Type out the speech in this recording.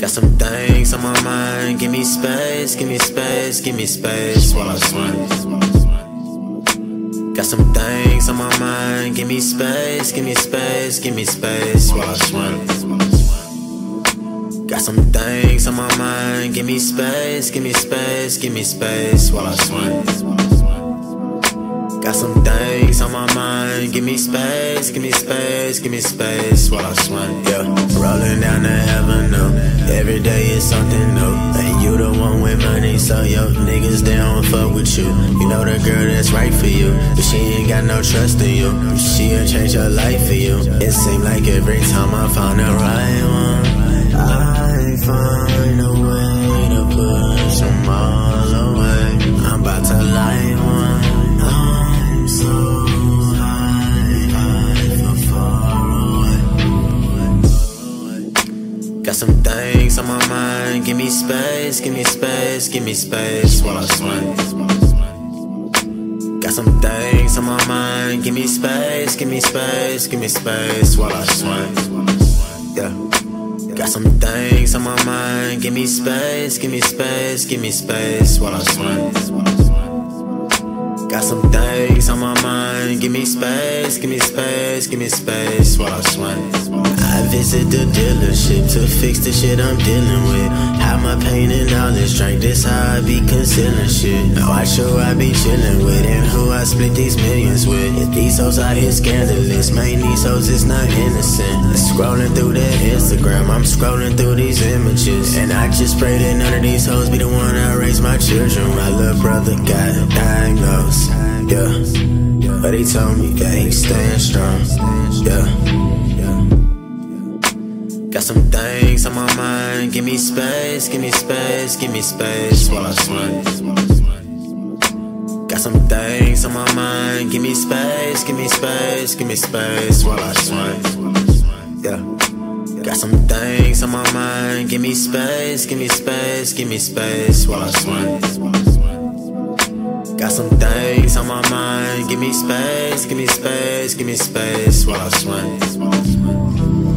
Got some things on my mind, give me space, give me space, give me space while I swim. Got some things on my mind, give me space, give me space, give me space while I swim. Got some things on my mind, give me space, give me space, give me space while I swim. Got some things on my mind, give me space, give me space, give me space while I swim, yeah. Rolling down the avenue, every day is something new. And you the one with money, so yo niggas they don't fuck with you. You know the girl that's right for you, but she ain't got no trust in you. She'll change her life for you. It seems like every time I found the right one, I find a way to push them all away. I'm about to light one. I'm so high, feel far away. Got some things on my mind, give me space, give me space, give me space while I swim. Got some things on my mind, give me space, give me space, give me space while I swim, yeah. Got some things on my mind, give me space, give me space, give me space while I swim. Got some things on my mind, give me space, give me space, give me space while I swim. I visit the dealership to fix the shit I'm dealing with. Have my pain and all this drink, this how I be concealing shit. Now watch who I be chilling with and who I split these millions with. If these hoes out here scandalous, man, these hoes is not innocent. Scrolling through their Instagram, I'm scrolling through these images, and I just pray that none of these hoes be the one I raise my children. My little brother got diagnosed, yeah, but he told me that he's staying strong, yeah. Got some things on my mind, give me space, give me space, give me space while I swim. Got some things on my mind, give me space, give me space, give me space while I swim, yeah. Got some things on my mind, give me space, give me space, give me space while I swim. Got some things on my mind, give me space, give me space, give me space while I swim.